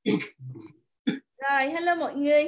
Rồi, hello mọi người.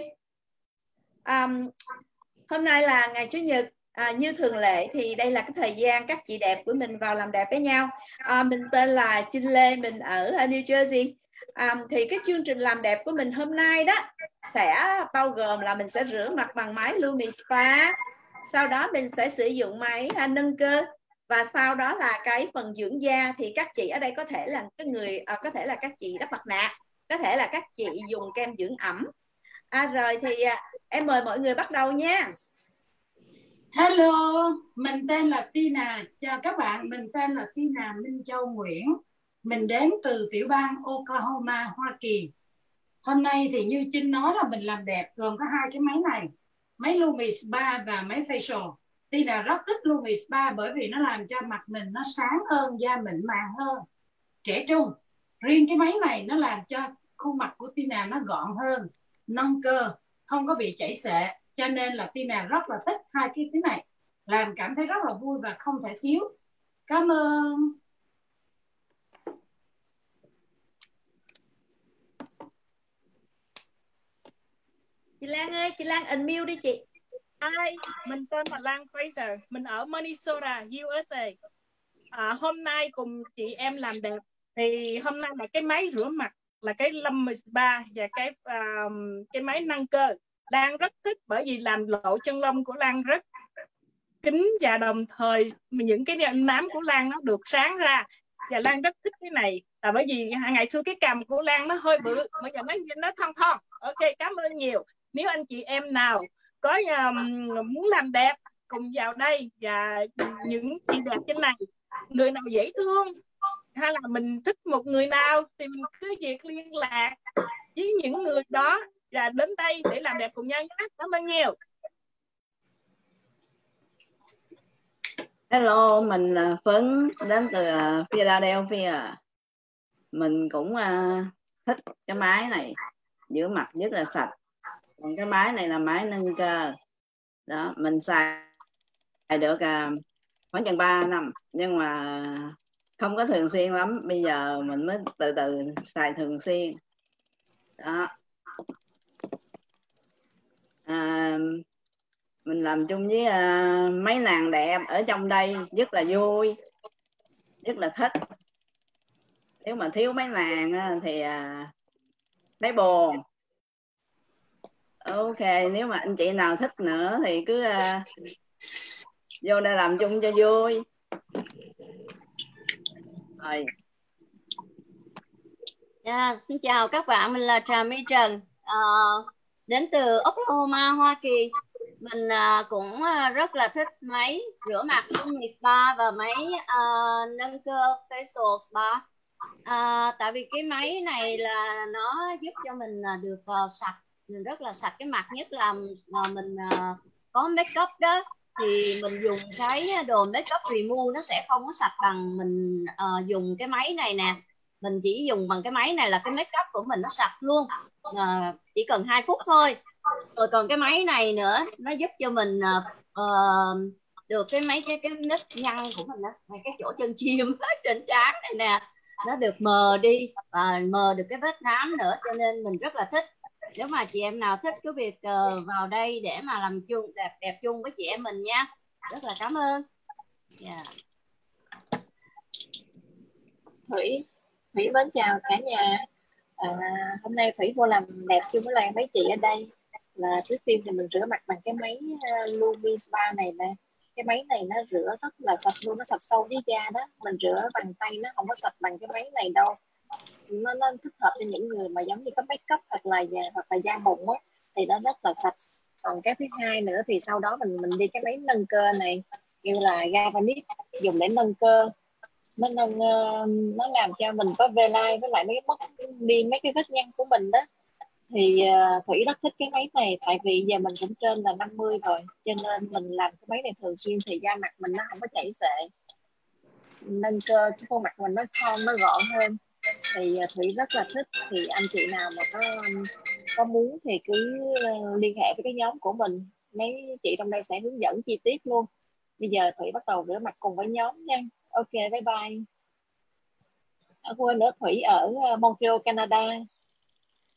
Hôm nay là ngày Chủ nhật. Như thường lệ thì đây là cái thời gian các chị đẹp của mình vào làm đẹp với nhau. Mình tên là Trinh Lê, mình ở New Jersey. Thì cái chương trình làm đẹp của mình hôm nay đó sẽ bao gồm là mình sẽ rửa mặt bằng máy Lumi Spa. Sau đó mình sẽ sử dụng máy nâng cơ. Và sau đó là cái phần dưỡng da, thì các chị ở đây có thể là có thể là các chị đắp mặt nạ, có thể là các chị dùng kem dưỡng ẩm. Rồi thì em mời mọi người bắt đầu nha. Hello, mình tên là Tina. Chào các bạn, mình tên là Tina Minh Châu Nguyễn. Mình đến từ tiểu bang Oklahoma, Hoa Kỳ. Hôm nay thì như Trinh nói là mình làm đẹp gồm có hai cái máy này, máy Lumi Spa và máy Facial. Tina rất thích Lumi Spa bởi vì nó làm cho mặt mình nó sáng hơn, da mịn màng hơn, trẻ trung. Riêng cái máy này nó làm cho khuôn mặt của Tina nó gọn hơn, nâng cơ, không có bị chảy xệ. Cho nên là Tina rất là thích hai cái thứ này, làm cảm thấy rất là vui và không thể thiếu. Cảm ơn. Chị Lan ơi, chị Lan unmute đi chị. Hi, mình tên là Lan Fraser, mình ở Minnesota, USA. Hôm nay cùng chị em làm đẹp, thì hôm nay là cái máy rửa mặt là cái Lumi Spa và cái máy nâng cơ. Lan rất thích bởi vì làm lộ chân lông của Lan rất kín, và đồng thời những cái nám của Lan nó được sáng ra, và Lan rất thích cái này là bởi vì ngày xưa cái cằm của Lan nó hơi bự, bây giờ nó thon thon. Ok, cảm ơn nhiều. Nếu anh chị em nào có muốn làm đẹp cùng vào đây, và những chị đẹp trên này, người nào dễ thương hay là mình thích một người nào thì mình cứ việc liên lạc với những người đó và đến đây để làm đẹp cùng nhau nhé. Cảm ơn nhiều. Hello, mình là Phấn đến từ Philadelphia. Mình cũng thích cái máy này, rửa mặt rất là sạch. Còn cái máy này là máy nâng cơ. Đó, mình xài được khoảng chừng 3 năm, nhưng mà không có thường xuyên lắm. Bây giờ mình mới từ từ xài thường xuyên. Đó. Mình làm chung với mấy nàng đẹp ở trong đây rất là vui, rất là thích. Nếu mà thiếu mấy nàng thì thấy buồn. Ok, nếu mà anh chị nào thích nữa thì cứ vô đây làm chung cho vui. Rồi. Xin chào các bạn, mình là Trà My Trần, đến từ Oklahoma, Hoa Kỳ. Mình cũng rất là thích máy rửa mặt Lumi Spa và máy nâng cơ Facial Spa. Tại vì cái máy này là nó giúp cho mình được sạch, mình rất là sạch cái mặt, nhất là mình có make up đó, thì mình dùng cái đồ make up remove nó sẽ không có sạch bằng mình dùng cái máy này nè. Mình chỉ dùng bằng cái máy này là cái make up của mình nó sạch luôn, chỉ cần 2 phút thôi. Rồi còn cái máy này nữa, nó giúp cho mình được cái mấy cái nếp nhăn của mình đó, cái chỗ chân chim trên trán này nè, nó được mờ đi và mờ được cái vết nám nữa, cho nên mình rất là thích. Nếu mà chị em nào thích cứ việc vào đây để mà làm chung đẹp chung với chị em mình nha. Rất là cảm ơn. Thủy mến chào cả nhà. Hôm nay Thủy vô làm đẹp chung với lại mấy chị ở đây. Là trước tiên thì mình rửa mặt bằng cái máy Lumi Spa này nè. Cái máy này nó rửa rất là sạch luôn, nó sạch sâu dưới da đó. Mình rửa bằng tay nó không có sạch bằng cái máy này đâu. Nó thích hợp cho những người mà giống như có make up hoặc là da mụn á, thì nó rất là sạch. Còn cái thứ hai nữa thì sau đó mình đi cái máy nâng cơ này, như là Gavanit, dùng để nâng cơ. Nó làm cho mình có V-line, với lại mất đi mấy cái vết nhăn của mình đó. Thì Thủy rất thích cái máy này, tại vì giờ mình cũng trên là 50 rồi, cho nên mình làm cái máy này thường xuyên thì da mặt mình nó không có chảy xệ, nâng cơ cái khuôn mặt mình nó thon, nó gọn hơn. Thì Thủy rất là thích. Thì anh chị nào mà có muốn thì cứ liên hệ với cái nhóm của mình, mấy chị trong đây sẽ hướng dẫn chi tiết luôn. Bây giờ Thủy bắt đầu rửa mặt cùng với nhóm nha. Ok, bye bye. Quên nữa, Thủy ở Montreal, Canada.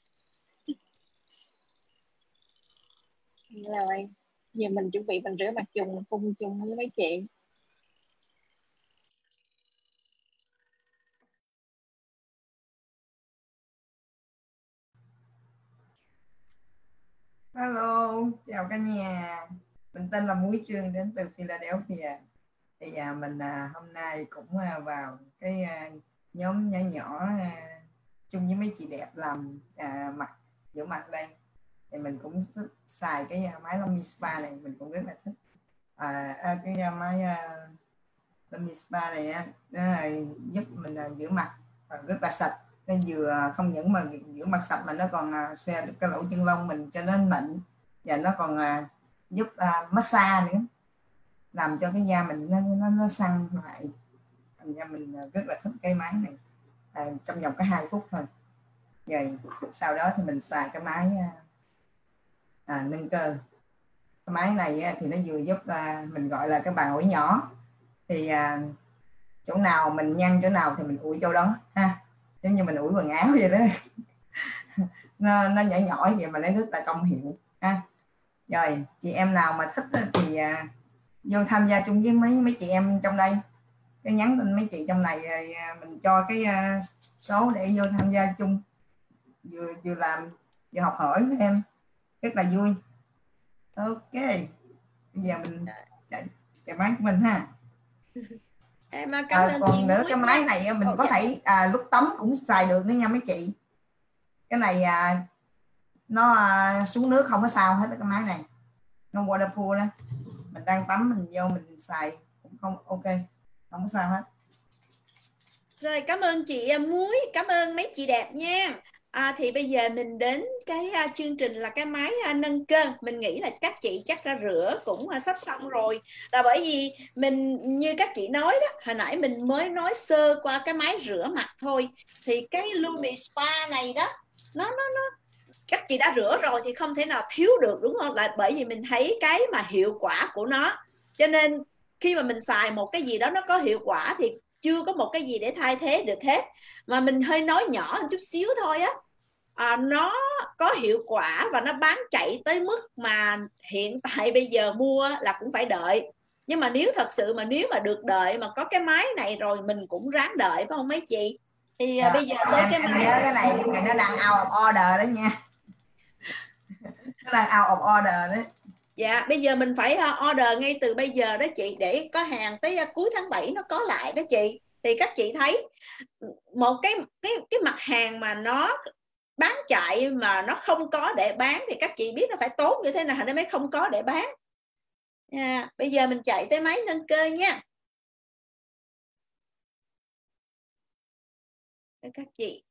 Rồi giờ mình chuẩn bị mình rửa mặt chung phun chung với mấy chị. Hello, chào cả nhà. Mình tên là Muối Trương, đến từ Philadelphia. Thì mình hôm nay cũng vào cái nhóm nhỏ nhỏ chung với mấy chị đẹp làm mặt rửa mặt đây. Thì mình cũng thích xài cái máy Lumi Spa này, mình cũng rất là thích. Cái máy Lumi Spa này nó giúp mình rửa mặt rất là sạch. Nó vừa không những mà rửa mặt sạch mà nó còn xe được cái lỗ chân lông mình cho nó mịn, và nó còn giúp massage nữa, làm cho cái da mình nó săn lại. Thành ra mình rất là thích cái máy này, trong vòng có 2 phút thôi. Rồi sau đó thì mình xài cái máy nâng cơ. Cái máy này thì nó vừa giúp mình gọi là cái bàn ủi nhỏ, thì chỗ nào mình nhăn chỗ nào thì mình ủi chỗ đó ha, giống như mình ủi quần áo vậy đó. nó nhỏ nhỏ vậy mà nó rất là công hiệu ha. Rồi chị em nào mà thích thì vô tham gia chung với mấy chị em trong đây, cái nhắn tin mấy chị trong này rồi mình cho cái số để vô tham gia chung, vừa làm vừa học hỏi với em, rất là vui. Ok, bây giờ mình chạy máy của mình ha. Em cảm ơn còn nữa cái máy này mình có thể lúc tắm cũng xài được nữa nha mấy chị. Cái này nó xuống nước không có sao hết, cái máy này nó waterproof đó, mình đang tắm mình vô mình xài cũng không ok, không có sao hết. Rồi cảm ơn chị Muối, cảm ơn mấy chị đẹp nha. Thì bây giờ mình đến cái chương trình là cái máy nâng cơ. Mình nghĩ là các chị chắc ra rửa cũng sắp xong rồi. Là bởi vì mình như các chị nói đó, hồi nãy mình mới nói sơ qua cái máy rửa mặt thôi. Thì cái Lumi Spa này đó, nó các chị đã rửa rồi thì không thể nào thiếu được, đúng không? Là bởi vì mình thấy cái mà hiệu quả của nó. Cho nên khi mà mình xài một cái gì đó nó có hiệu quả thì chưa có một cái gì để thay thế được hết. Mà mình hơi nói nhỏ một chút xíu thôi á, nó có hiệu quả và nó bán chạy tới mức mà hiện tại bây giờ mua là cũng phải đợi. Nhưng mà nếu thật sự mà nếu mà được đợi mà có cái máy này rồi mình cũng ráng đợi, phải không mấy chị? Thì bây giờ tới cái máy cái này nó đang out of order đó nha. Nó đang out of order đấy. Dạ, bây giờ mình phải order ngay từ bây giờ đó chị, để có hàng tới cuối tháng 7 nó có lại đó chị. Thì các chị thấy một cái mặt hàng mà nó bán chạy mà nó không có để bán thì các chị biết nó phải tốt như thế nào nó mới không có để bán. Bây giờ mình chạy tới máy nâng cơ nha. Các chị.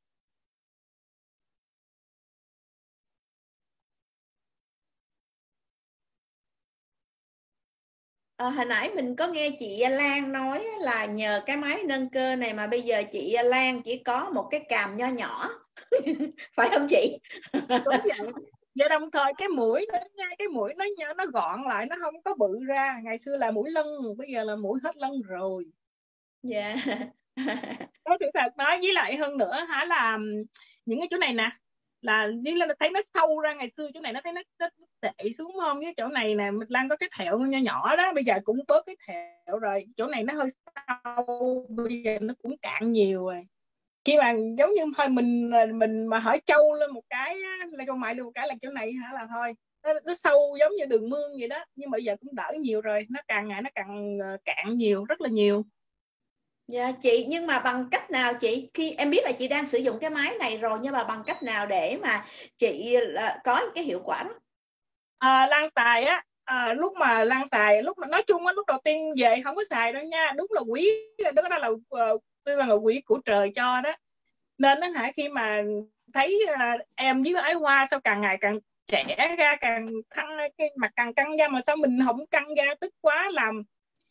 Hồi nãy mình có nghe chị Lan nói là nhờ cái máy nâng cơ này mà bây giờ chị Lan chỉ có một cái càm nho nhỏ. Phải không chị? Đúng vậy. Và đồng thời cái mũi nó nha, cái mũi nó gọn lại, nó không có bự ra. Ngày xưa là mũi lân, bây giờ là mũi hết lân rồi. Dạ. Có sự thật nói với lại hơn nữa hả, là những cái chỗ này nè là đi lên thấy nó sâu ra. Ngày xưa chỗ này nó thấy nó tệ xuống không, cái chỗ này nè mình Lan có cái thẹo nhỏ nhỏ đó, bây giờ cũng bớt cái thẹo rồi. Chỗ này nó hơi sâu, bây giờ nó cũng cạn nhiều rồi. Khi mà giống như thôi mình mà hỏi trâu lên một cái là câu mại lên một cái là chỗ này hả là thôi nó sâu giống như đường mương vậy đó. Nhưng mà bây giờ cũng đỡ nhiều rồi, nó càng ngày nó càng cạn nhiều, rất là nhiều. Dạ chị, nhưng mà bằng cách nào chị, khi em biết là chị đang sử dụng cái máy này rồi, nhưng mà bằng cách nào để mà chị có cái hiệu quả đó? Lan xài á, lúc mà Lan xài, lúc mà nói chung á, lúc đầu tiên về không có xài đâu nha, đúng là quý, đó là quý của trời cho đó. Nên nó hả, khi mà thấy em với Ái Hoa sao càng ngày càng trẻ ra, càng thăng cái mặt càng căng ra, mà sao mình không căng ra tức quá, làm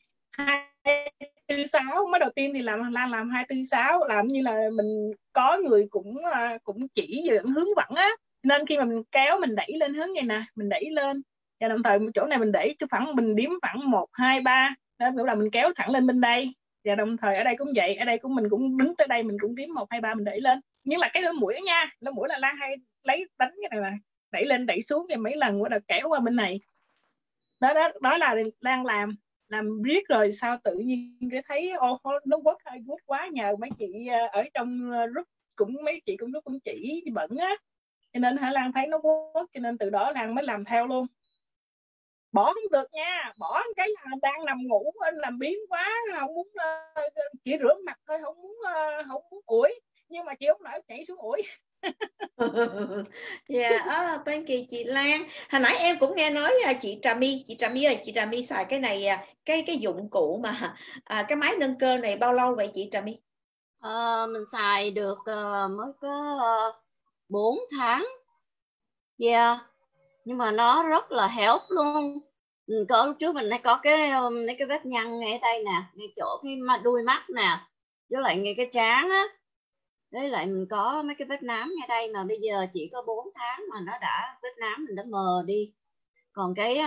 2-4-6. Mới đầu tiên thì Lan làm 2-4-6, làm như là mình có người cũng chỉ dẫn hướng dẫn á. Nên khi mà mình kéo mình đẩy lên hướng này nè, mình đẩy lên, và đồng thời chỗ này mình đẩy cho khoảng, mình đếm khoảng 1-2-3, đó nghĩa là mình kéo thẳng lên bên đây. Và đồng thời ở đây cũng vậy, ở đây mình cũng đứng tới đây, mình cũng đếm 1-2-3 mình đẩy lên. Nhưng là cái lỗ mũi nha, lỗ mũi là Lan hay lấy đánh cái này nè, đẩy lên đẩy xuống và mấy lần bắt đầu kéo qua bên này. Đó là Lan làm riết rồi sao tự nhiên cái thấy nó work hơi good quá, nhờ mấy chị ở trong group mấy chị cũng chỉ bận á, cho nên Lan thấy nó work, cho nên từ đó Lan mới làm theo luôn. Bỏ không được nha, bỏ cái là đang nằm ngủ làm biếng quá, không muốn chỉ rửa mặt thôi, không muốn ủi, nhưng mà chị không nỡ nhảy xuống ủi. Thank you chị Lan. Hồi nãy em cũng nghe nói chị Trà My xài cái này, cái dụng cụ mà cái máy nâng cơ này bao lâu vậy chị Trà My? Mình xài được mới có 4 tháng. Nhưng mà nó rất là help luôn. Có lúc trước mình hay có mấy cái vết nhăn ngay đây nè, ngay chỗ cái đuôi mắt nè, với lại ngay cái trán á, với lại mình có mấy cái vết nám ngay đây, mà bây giờ chỉ có 4 tháng mà nó đã vết nám mình đã mờ đi. Còn cái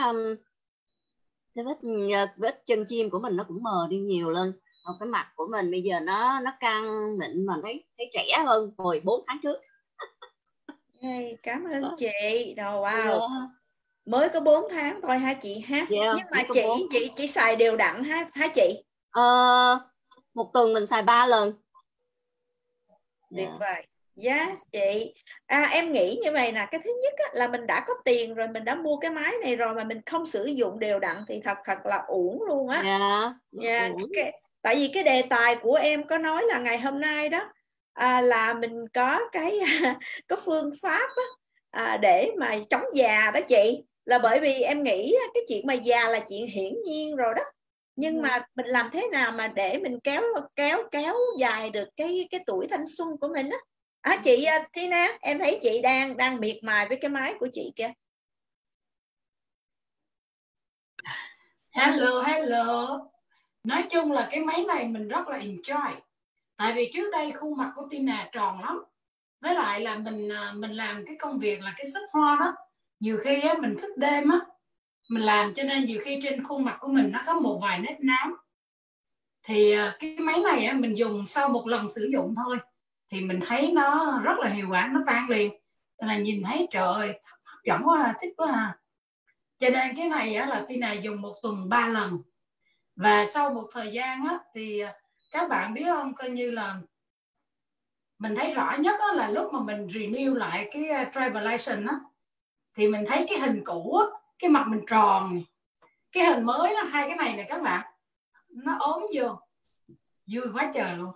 vết chân chim của mình nó cũng mờ đi nhiều lên. Còn cái mặt của mình bây giờ nó căng mịn mà thấy trẻ hơn hồi 4 tháng trước. Cảm ơn chị. Wow. Mới có 4 tháng thôi hả chị ha? Nhưng mà chị xài đều đặn hả chị? Một tuần mình xài 3 lần. Tuyệt vời. Yes chị. Em nghĩ như vậy nè, cái thứ nhất là mình đã có tiền rồi, mình đã mua cái máy này rồi mà mình không sử dụng đều đặn thì thật là uổng luôn á. Tại vì cái đề tài của em có nói là ngày hôm nay đó là mình có có phương pháp để mà chống già đó chị, là bởi vì em nghĩ cái chuyện mà già là chuyện hiển nhiên rồi đó, nhưng mà mình làm thế nào mà để mình kéo dài được cái tuổi thanh xuân của mình á. Chị Tina, em thấy chị đang miệt mài với cái máy của chị kìa. Hello. Nói chung là cái máy này mình rất là enjoy. Tại vì trước đây khuôn mặt của Tina tròn lắm. Với lại là mình làm cái công việc là cái shop hoa đó, nhiều khi á, mình thức đêm á mình làm, cho nên nhiều khi trên khuôn mặt của mình nó có một vài nếp nám. Thì cái máy này á, mình dùng sau một lần sử dụng thôi thì mình thấy nó rất là hiệu quả, nó tan liền. Cho nên nhìn thấy trời ơi hấp dẫn quá, thích quá. Cho nên cái này á, là Tina dùng một tuần 3 lần. Và sau một thời gian á, thì các bạn biết không, coi như là mình thấy rõ nhất á, là lúc mà mình renew lại cái driver license á, thì mình thấy cái hình cũ á, cái mặt mình tròn, cái hình mới nó hai cái này nè các bạn, nó ốm vô, vui quá trời luôn.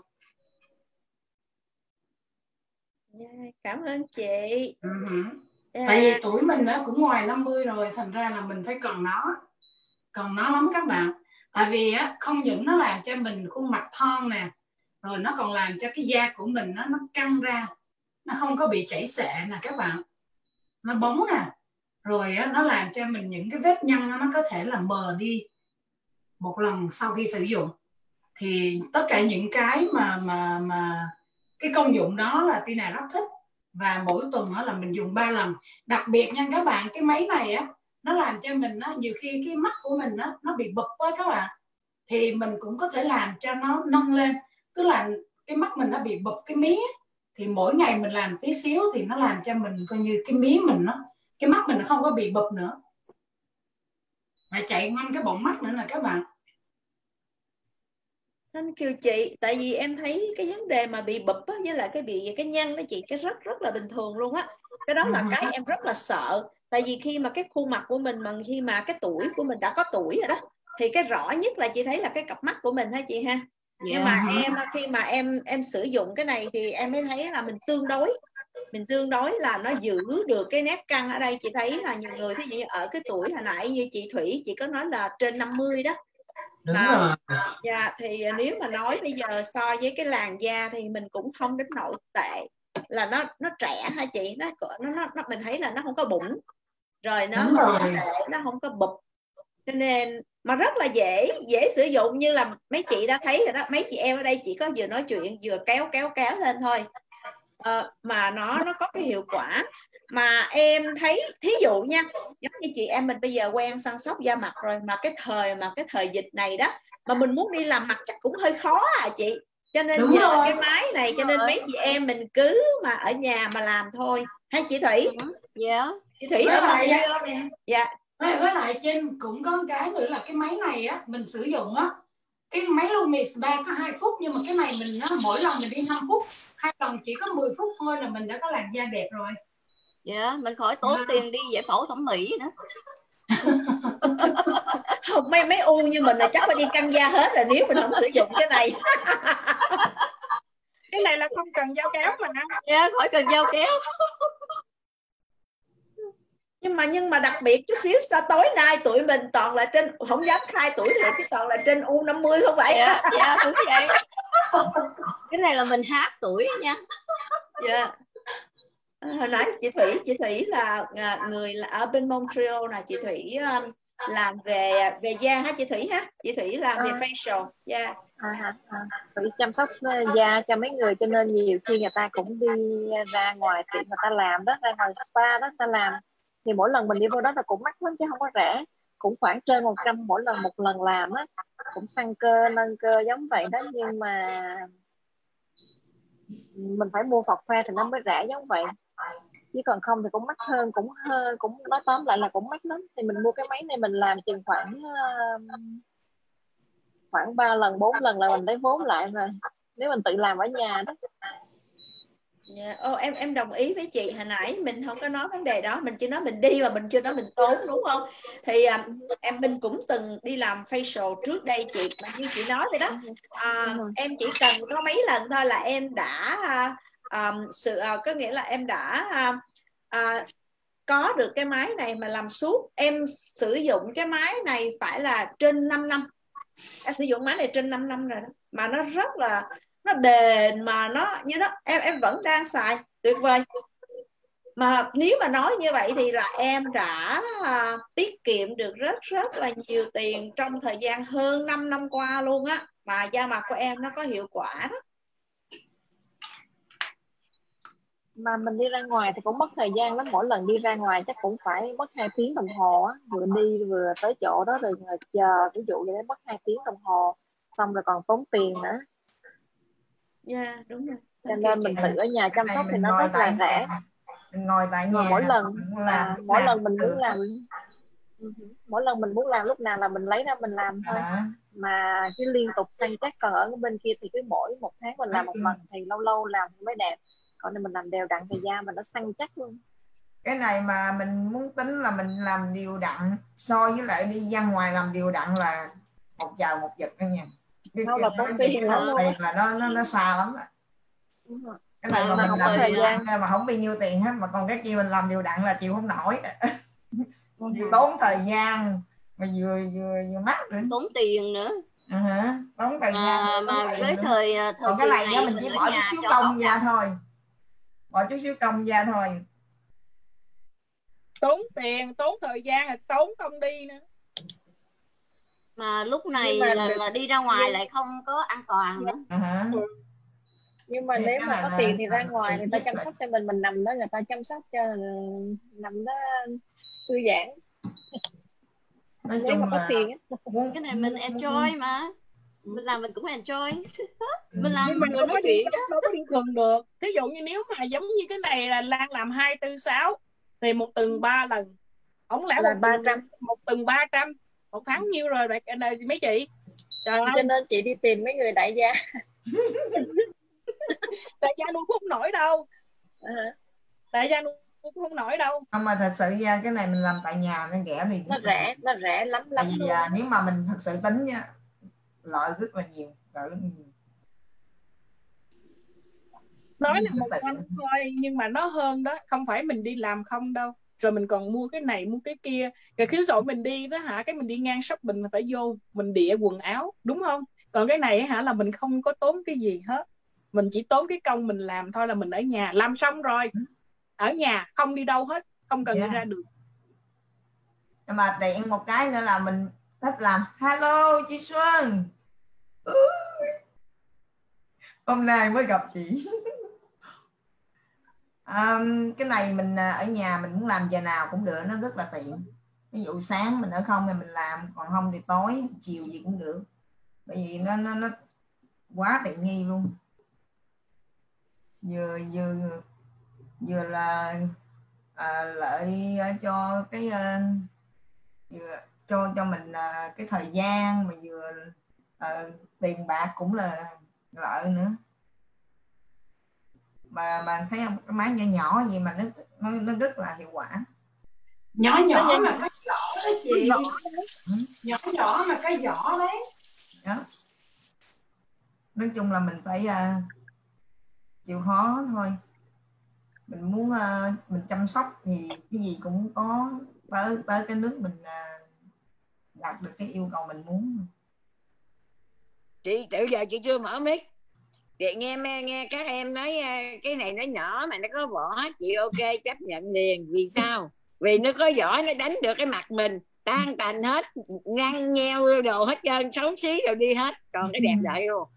Cảm ơn chị. Tại vì tuổi mình đó cũng ngoài 50 rồi, thành ra là mình phải cần nó lắm các bạn. Tại vì á, không những nó làm cho mình khuôn mặt thon nè, rồi nó còn làm cho cái da của mình nó căng ra, nó không có bị chảy xệ nè các bạn, nó bóng nè, rồi á, nó làm cho mình những cái vết nhăn nó có thể là mờ đi một lần sau khi sử dụng. Thì tất cả những cái mà cái công dụng đó là Tina rất thích. Và mỗi tuần đó là mình dùng 3 lần. Đặc biệt nha các bạn, cái máy này á, nó làm cho mình á, nhiều khi cái mắt của mình á, nó bị bụp quá các bạn, thì mình cũng có thể làm cho nó nâng lên. Tức là cái mắt mình nó bị bụp cái mí á, thì mỗi ngày mình làm tí xíu thì nó làm cho mình coi như cái mí mình nó, cái mắt mình nó không có bị bụp nữa, và chạy ngon cái bọng mắt nữa nè các bạn. Thank you chị. Tại vì em thấy cái vấn đề mà bị bụp với lại cái nhăn đó chị, cái rất là bình thường luôn á. Cái đó là cái em rất là sợ. Tại vì khi mà cái khuôn mặt của mình, mà khi mà cái tuổi của mình đã có tuổi rồi đó, thì cái rõ nhất là chị thấy là cái cặp mắt của mình ha chị ha. Nhưng mà khi mà em sử dụng cái này thì em mới thấy là mình tương đối là nó giữ được cái nét căng ở đây. Chị thấy là nhiều người, thí dụ như ở cái tuổi hồi nãy như chị Thủy, chị có nói là trên 50 đó. Đúng rồi. Thì nếu mà nói bây giờ so với cái làn da thì mình cũng không đến nỗi tệ, là nó trẻ hả chị, nó mình thấy là nó không có bụng, rồi nó không có bụp, cho nên mà rất là dễ sử dụng. Như là mấy chị đã thấy rồi đó, mấy chị em ở đây chỉ có vừa nói chuyện vừa kéo lên thôi, mà nó có cái hiệu quả. Mà em thấy thí dụ nha, giống như chị em mình bây giờ quen săn sóc da mặt rồi, mà cái thời dịch này đó mà mình muốn đi làm mặt chắc cũng hơi khó chị. Cho nên nhờ cái máy này cho nên mấy chị em mình cứ mà ở nhà mà làm thôi, hay chị Thủy? Dạ. Chị Thủy ở Montreal nè. Dạ. Với lại trên cũng có một cái nữa là cái máy này á, mình sử dụng á, cái máy Lumi Spa có 2 phút, nhưng mà cái này mình nó mỗi lần mình đi 5 phút, 2 lần chỉ có 10 phút thôi là mình đã có làn da đẹp rồi. Dạ, mình khỏi tốn tiền đi giải phẫu thẩm mỹ nữa. Không, mấy u như mình là chắc phải đi căng da hết rồi nếu mình không sử dụng cái này. Cái này là không cần dao kéo mà. Dạ, khỏi cần dao kéo. Nhưng mà đặc biệt chút xíu, sao tối nay tụi mình toàn là trên, không dám khai tuổi thì chứ toàn là trên U50 không vậy? Dạ cũng vậy. Cái này là mình hát tuổi nha. Dạ. Hồi nãy chị Thủy là người là ở bên Montreal nè, chị Thủy làm về da hả chị Thủy ha? Chị Thủy làm về facial da. Thủy chăm sóc da cho mấy người, cho nên nhiều khi người ta cũng đi ra ngoài tiệm người ta làm đó, ra ngoài spa đó ta làm, thì mỗi lần mình đi vô đó là cũng mắc lắm chứ không có rẻ, cũng khoảng trên 100 mỗi lần, một lần làm á, cũng tăng cơ nâng cơ giống vậy đó, nhưng mà mình phải mua phọt pha thì nó mới rẻ giống vậy, chứ còn không thì cũng mắc hơn, cũng nói tóm lại là cũng mắc lắm. Thì mình mua cái máy này mình làm chừng khoảng 3 lần 4 lần là mình lấy vốn lại rồi, nếu mình tự làm ở nhà đó. Yeah. Em đồng ý với chị. Hồi nãy mình không có nói vấn đề đó, mình chỉ nói mình đi mà mình chưa nói mình tốn, đúng không? Thì mình cũng từng đi làm facial trước đây chị, mà như chị nói vậy đó, em chỉ cần có mấy lần thôi là em đã có nghĩa là em đã có được cái máy này mà làm suốt. Em sử dụng cái máy này phải là trên 5 năm. Em sử dụng máy này trên 5 năm rồi đó. Mà nó rất là nó bền, mà nó như đó em vẫn đang xài, tuyệt vời. Mà nếu mà nói như vậy thì là em đã tiết kiệm được rất là nhiều tiền trong thời gian hơn 5 năm qua luôn á, mà da mặt của em nó có hiệu quả đó. Mà mình đi ra ngoài thì cũng mất thời gian lắm, mỗi lần đi ra ngoài chắc cũng phải mất 2 tiếng đồng hồ á, vừa đi vừa tới chỗ đó rồi chờ, ví dụ vậy, mất 2 tiếng đồng hồ, xong rồi còn tốn tiền nữa. Dạ đúng rồi. Cho nên mình tự ở nhà chăm sóc thì nó rất là rẻ. Mình ngồi tại nhà, mỗi lần mình muốn làm, mỗi lần mình muốn làm lúc nào là mình lấy ra mình làm thôi. Mà cái liên tục săn chắc, còn ở bên kia thì cứ mỗi 1 tháng mình làm một lần thì lâu lâu làm mới đẹp, còn này mình làm đều đặn thì da mình nó săn chắc luôn. Cái này mà mình muốn tính là mình làm đều đặn, so với lại đi ra ngoài làm đều đặn là một giờ một vật đó nha. Nó là tốn tiền lắm luôn, là nó xa lắm á. Cái này mà mình làm đều đặn mà không bao nhiêu tiền hết, mà còn cái kia mình làm đều đặn là chịu không nổi. Vừa tốn thời gian mà vừa mắc nữa, tốn tiền nữa. Tốn thời gian mà với thời còn cái này mình chỉ bỏ chút xíu công ra thôi, Tốn tiền, tốn thời gian, tốn công đi nữa. Mà lúc này là đi ra ngoài lại không có an toàn nữa. Nhưng mà nếu mà có tiền thì ra ngoài người ta chăm sóc cho mình nằm đó, người ta chăm sóc cho nằm đó thư giãn. Nếu mà có tiền cái này mình enjoy mà, mình làm mình cũng enjoy. Mình làm nhưng mà đâu có đi thường được. Ví dụ như nếu mà giống như cái này là Lan làm 246 thì 1 tuần 3 lần, ổng lẽ là 300, 1 tuần 300, 1 tháng nhiêu rồi mấy chị? Trời cho nên chị đi tìm mấy người đại gia. Đại gia nuôi cũng không nổi đâu. Đại gia nuôi cũng không nổi đâu. Không, mà thật sự ra cái này mình làm tại nhà nó rẻ thì nó rẻ lắm tại vì nếu mà mình thật sự tính nha, lợi rất là nhiều. Nói là 1 năm thôi, nhưng mà nó hơn đó, không phải mình đi làm không đâu. Rồi mình còn mua cái này mua cái kia, rồi khi rồi mình đi đó hả, cái mình đi ngang shopping mình phải vô mình địa quần áo, đúng không? Còn cái này hả là mình không có tốn cái gì hết, mình chỉ tốn cái công mình làm thôi, là mình ở nhà làm xong rồi, ở nhà không đi đâu hết, không cần đi ra đường. Nhưng mà tiện một cái nữa là mình thích làm. Hello chị Xuân, hôm nay mới gặp chị. Cái này mình ở nhà mình muốn làm giờ nào cũng được, nó rất là tiện. Ví dụ sáng mình ở không thì mình làm, còn không thì tối chiều gì cũng được, bởi vì nó quá tiện nghi luôn. Vừa là lợi cho cái cho mình cái thời gian, mà vừa tiền bạc cũng là lợi nữa. Mà thấy không, cái máy nhỏ nhỏ gì mà nó rất là hiệu quả. Nhỏ nhỏ mà cái vỏ đó chị, nhỏ nhỏ mà cái vỏ đấy đó. Nói chung là mình phải chịu khó thôi. Mình muốn mình chăm sóc thì cái gì cũng có tới cái nước mình đạt được cái yêu cầu mình muốn. Chị tự giờ chị chưa mở mic, chị nghe các em nói cái này nó nhỏ mà nó có vỏ, chị ok chấp nhận liền. Vì sao? Vì nó có vỏ, nó đánh được cái mặt mình tan tành hết, ngăn nheo đồ hết trơn, xấu xí rồi đi hết, còn cái đẹp lại luôn.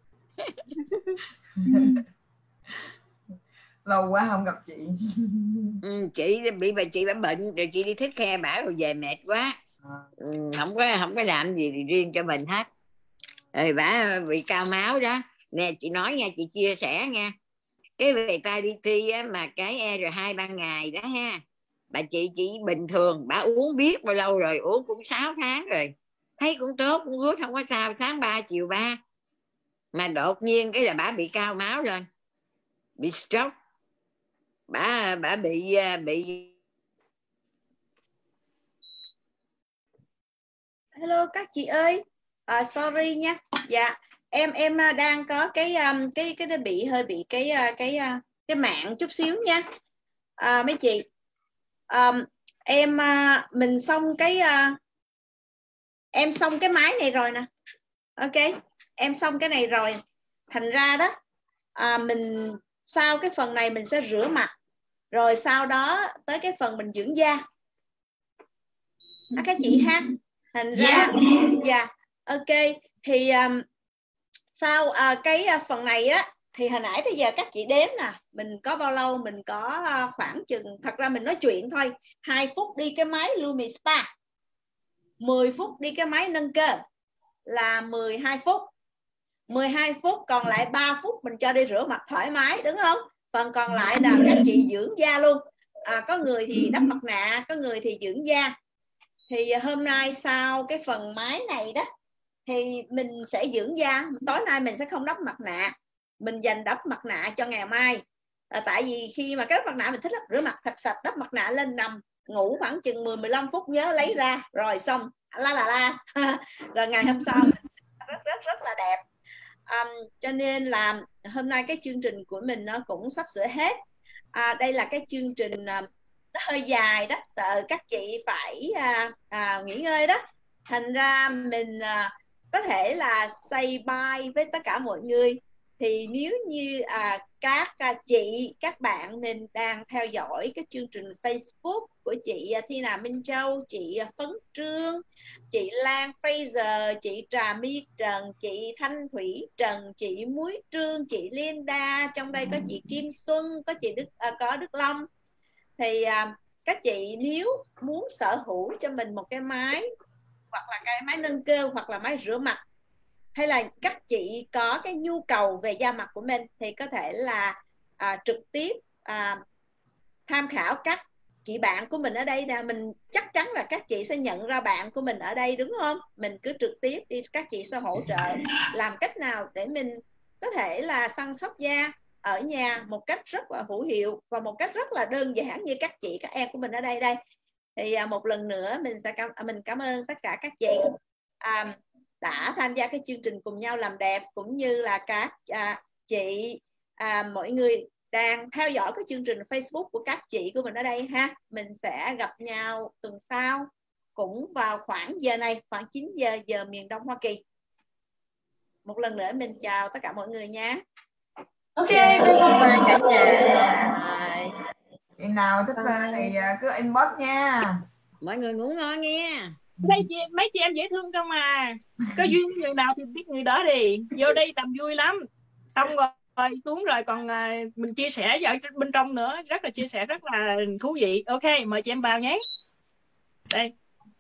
Lâu quá không gặp chị. Chị chị bị bệnh rồi, chị đi thích khe bả rồi về mệt quá. Không có làm gì riêng cho mình hết. Rồi bả bị cao máu đó nè, chị nói nha, chị chia sẻ nha, cái vitality á, mà cái R2 ban ngày đó ha, bà chị bình thường bà uống biết bao lâu rồi, uống cũng 6 tháng rồi, thấy cũng tốt, cũng good, không có sao, sáng 3 chiều 3, mà đột nhiên cái là bà bị cao máu lên, bị stroke, bà bị Hello các chị ơi, sorry nha. Dạ em đang có cái nó hơi bị cái mạng chút xíu nha. Mấy chị, mình xong cái em xong cái máy này rồi nè. Ok, em xong cái này rồi, thành ra đó mình sau cái phần này mình sẽ rửa mặt, rồi sau đó tới cái phần mình dưỡng da các chị ha. Thành ra dạ ok, thì sau cái phần này á, thì hồi nãy tới giờ các chị đếm nè, mình có bao lâu, mình có khoảng chừng, thật ra mình nói chuyện thôi, 2 phút đi cái máy Lumi Spa, 10 phút đi cái máy nâng cơ là 12 phút, 12 phút còn lại 3 phút mình cho đi rửa mặt thoải mái, đúng không? Phần còn lại là các chị dưỡng da luôn. Có người thì đắp mặt nạ, có người thì dưỡng da. Thì hôm nay sau cái phần máy này đó thì mình sẽ dưỡng da. Tối nay mình sẽ không đắp mặt nạ, mình dành đắp mặt nạ cho ngày mai. Tại vì khi mà cái đắp mặt nạ mình thích rửa mặt thật sạch, đắp mặt nạ lên nằm ngủ khoảng chừng 10-15 phút, nhớ lấy ra rồi xong la rồi ngày hôm sau mình rất là đẹp. Cho nên là hôm nay cái chương trình của mình nó cũng sắp sửa hết. Đây là cái chương trình nó hơi dài đó, sợ các chị phải nghỉ ngơi đó, thành ra mình có thể là say bye với tất cả mọi người. Thì nếu như các chị, các bạn mình đang theo dõi cái chương trình Facebook của chị Thi Nà Minh Châu, chị Phấn Trương, chị Lan Fraser, chị Trà My Trần, chị Thanh Thủy Trần, chị Muối Trương, chị Linda, trong đây có chị Kim Xuân, có chị có Đức Long, thì các chị nếu muốn sở hữu cho mình một cái máy, hoặc là cái máy nâng cơ, hoặc là máy rửa mặt, hay là các chị có cái nhu cầu về da mặt của mình, thì có thể là trực tiếp tham khảo các chị bạn của mình ở đây nè. Mình chắc chắn là các chị sẽ nhận ra bạn của mình ở đây, đúng không? Mình cứ trực tiếp đi, các chị sẽ hỗ trợ làm cách nào để mình có thể là săn sóc da ở nhà một cách rất là hữu hiệu và một cách rất là đơn giản như các chị, các em của mình ở đây đây. Thì một lần nữa mình cảm ơn tất cả các chị đã tham gia cái chương trình Cùng Nhau Làm Đẹp, cũng như là các chị mọi người đang theo dõi cái chương trình Facebook của các chị của mình ở đây ha. Mình sẽ gặp nhau tuần sau cũng vào khoảng giờ này, khoảng 9 giờ giờ miền Đông Hoa Kỳ. Một lần nữa mình chào tất cả mọi người nha. Ok, bye bye cả nhà. Chị nào thích thì cứ inbox nha. Mọi người ngủ ngon nghe. Đây mấy chị em dễ thương không à, có duyên người nào thì biết người đó đi, vô đây tầm vui lắm. Xong rồi xuống rồi còn mình chia sẻ ở bên trong nữa, rất là chia sẻ rất là thú vị. Ok, mời chị em vào nhé. Đây.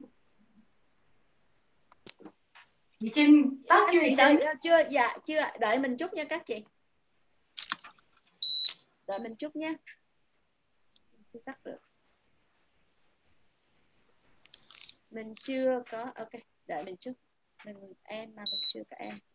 Chị Trinh tắt chưa chị Trinh? Chưa, dạ chưa, đợi mình chút nha các chị. Đợi mình chút nha. Tắt được. Mình chưa có, ok, đợi mình chút. Mình em mà mình chưa có em.